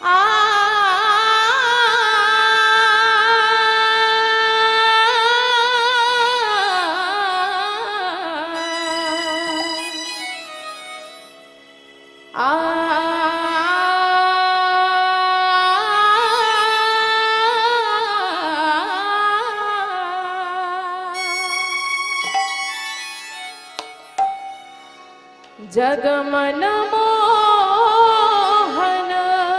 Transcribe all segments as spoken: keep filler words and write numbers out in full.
जगमन मोहन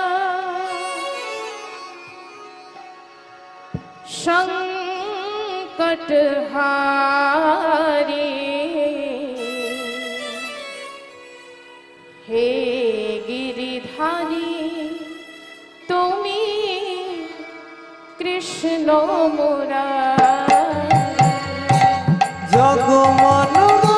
संकटहारी हे गिरिधारी तुमी कृष्ण मुरारी जगमन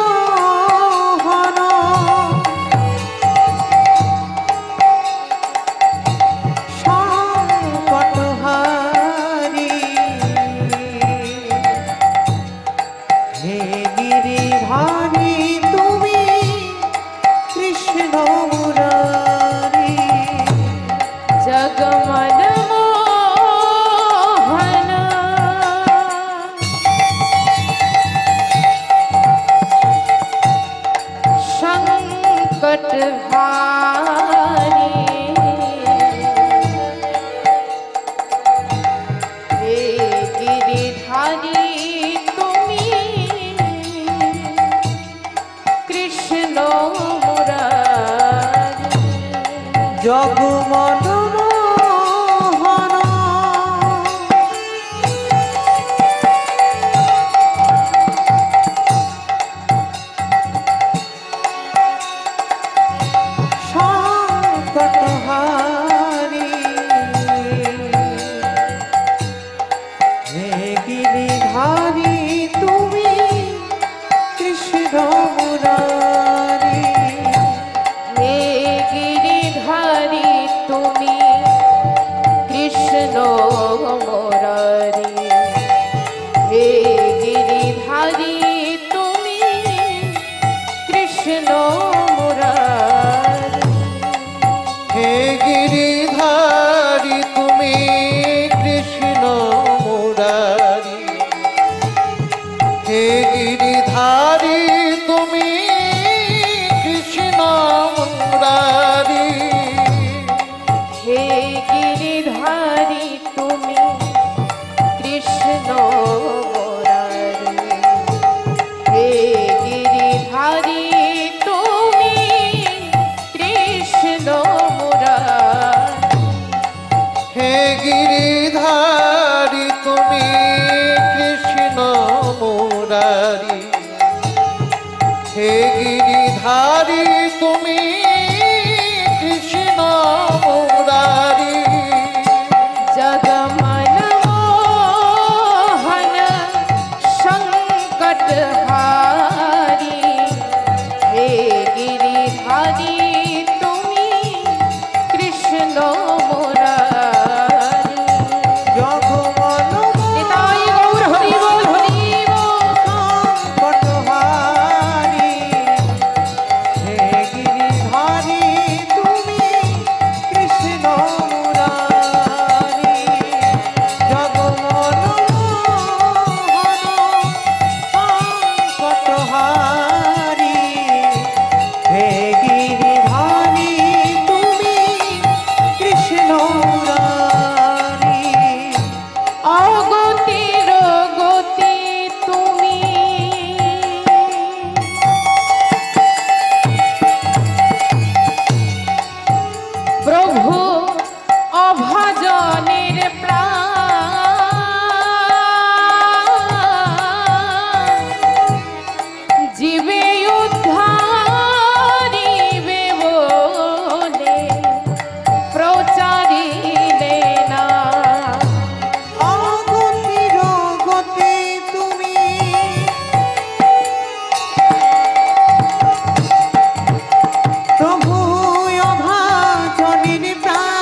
जगमन मोहन संकटहारी हे गिरिधारी तुमी कृष्ण मुरारी हे गिरिधारी तुमी कृष्ण मुरारी हे गिरिधारी तुमी कृष्ण मुरारी हे गिरिधारी तुमी कृष्ण मुरारी हे गिरिधारी तुमी कृष्ण मुरारी हे गिरिधारी तुमी कृष्ण मुरारी हे गिरिधारी तुमी कृष्ण मुरारी हे गिरिधारी तुमी कृष्ण मुरारी हे गिरिधारी तुमी कृष्ण मुरारी जगमन मोहन संकटहारी हे गिरिधारी तुमी कृष्ण मुरारी जगमन निताई गौर हरि बोल हरि बोल संकटहारी हे गिरिधारी तुमी कृष्ण मुरारी जगमन मोहन संकटहारी हे गिरिधारी तुमी कृष्ण मुरारी अगतिर गति तुमी प्रभु अभाजनेर प्राण जीवे उद्धारिबे बोले प्रचारिले ना अगतिर गति तुमी प्रभु अभाजनेर प्राण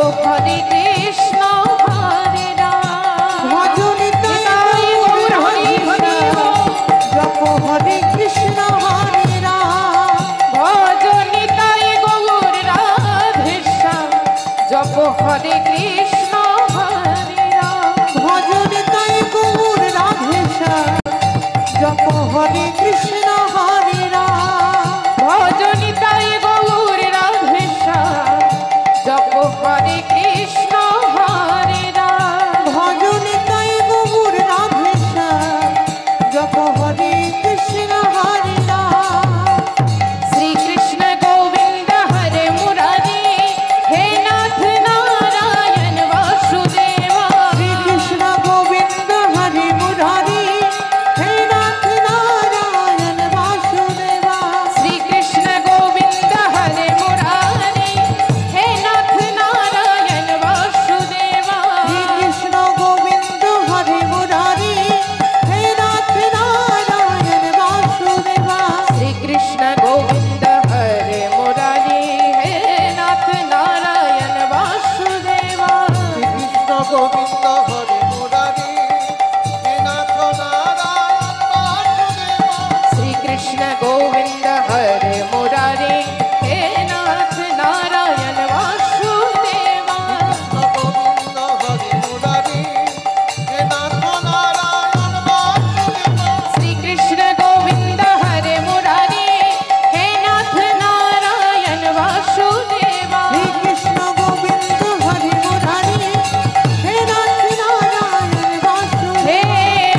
হরে কৃষ্ণ হরে রাম ভজ নিতাই গৌর হরি হরি জপ হরে কৃষ্ণ হরে রাম ভজ নিতাই গৌর রাধেশ্যাম জপ হরে কৃষ্ণ হরে রাম ভজ নিতাই গৌর রাধেশ্যাম জপ হরে কৃষ্ণ হরে রাম ভজ নিতাই গৌর রাধেশ্যাম জপ হরে কৃষ্ণ হরে রাম ভজ নিতাই গৌর রাধেশ্যাম জপ হরে কৃষ্ণ হরে রাম শ্রীকৃষ্ণ গোবিন্দ হরে মুরারি হে নাথ নারায়ণ বাসুদেবা শ্রীকৃষ্ণ গোবিন্দ হরে মুরারি হে নাথ নারায়ণ বাসুদেবা শ্রীকৃষ্ণ গোবিন্দ হরে মুরারি হে নাথ নারায়ণ বাসুদেবা শ্রীকৃষ্ণ গোবিন্দ হরে মুরারি হে নাথ নারায়ণ বাসুদেবা শ্রীকৃষ্ণ গোবিন্দ হরে মুরারি হে নাথ নারায়ণ বাসুদেবা শ্রীকৃষ্ণ গোবিন্দ হরে মুরারি হে নাথ নারায়ণ বাসুদেবা শ্রীকৃষ্ণ গোবিন্দ হরে মুরারি হে নাথ নারায়ণ বাসুদেবা গোবিন্দ হরে মুরারি হে নাথ নারায়ণ বাসুদেবা শ্রীকৃষ্ণ গোবিন্দ হরে মুরারি হে নাথ নারায়ণ বাসুদেবা শ্রীকৃষ্ণ গোবিন্দ হরে মুরারি হে নাথ নারায়ণ বাসুদেবা হে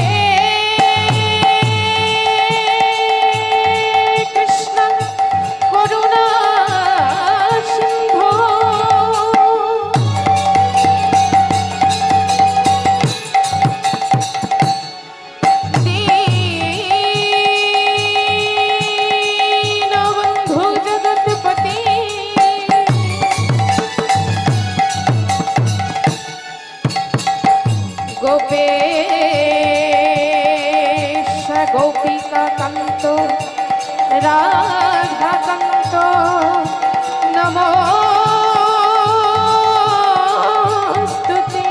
কৃষ্ণ করুণা সিন্ধু দীনবন্ধু জগৎপতি গোপেশ গোপিকা কান্ত রাধা কান্ত নমস্তুতে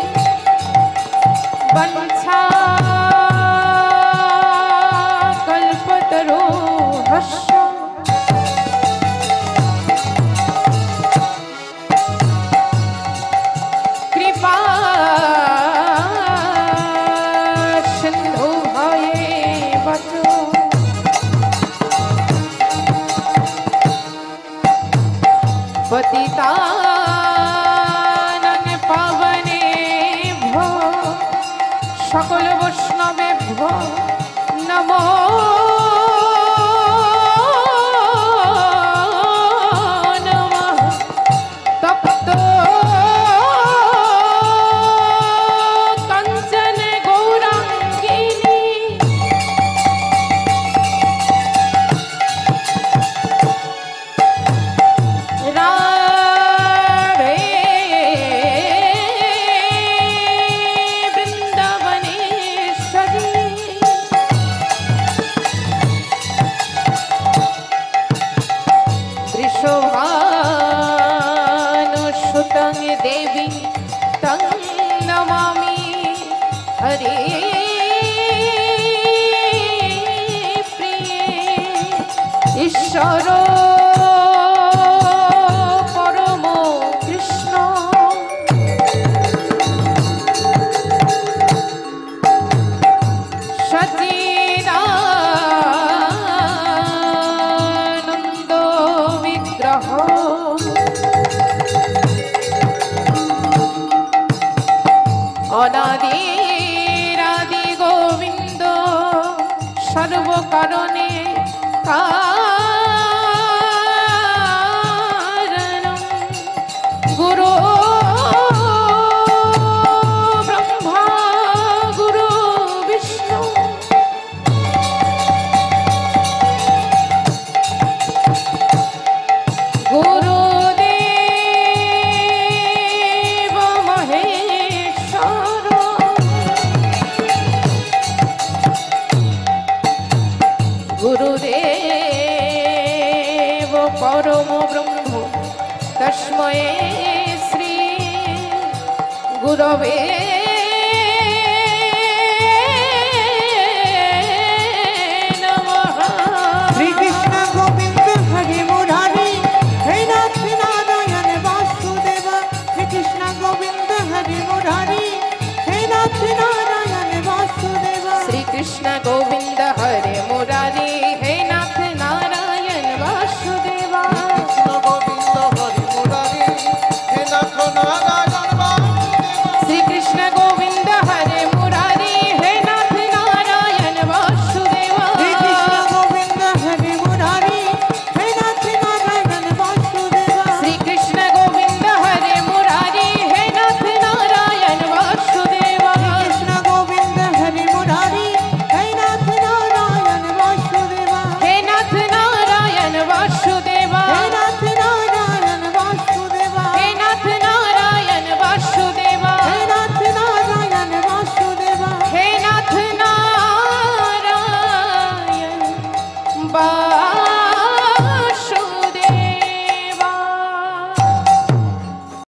বঞ্ছা কল্পতরুহস্য কৃপা সিন্ধু ভয়ে বচ পতিতানং পাবনেভ্যো সকল বৈষ্ণবেভ্যো নমো নমঃ তপ্ত কাঞ্চন গৌরাঙ্গিনী রাধে বৃন্দাবনেশ্বরী বৃষভানুসুतं দেবী तं নমামি হরে প্রিয়ে ঈশ্বর পরম কৃষ্ণ সচিদানন্দ বিগ্রহ অনাদিরাদি গোবিন্দ সর্বকারণে কারণম গুরু ব্রহ্মা গুরু বিষ্ণু গুরুদেব মহেশ্বর গুরুদেব পরম ব্রহ্ম তস্মৈ শ্রী গুরবে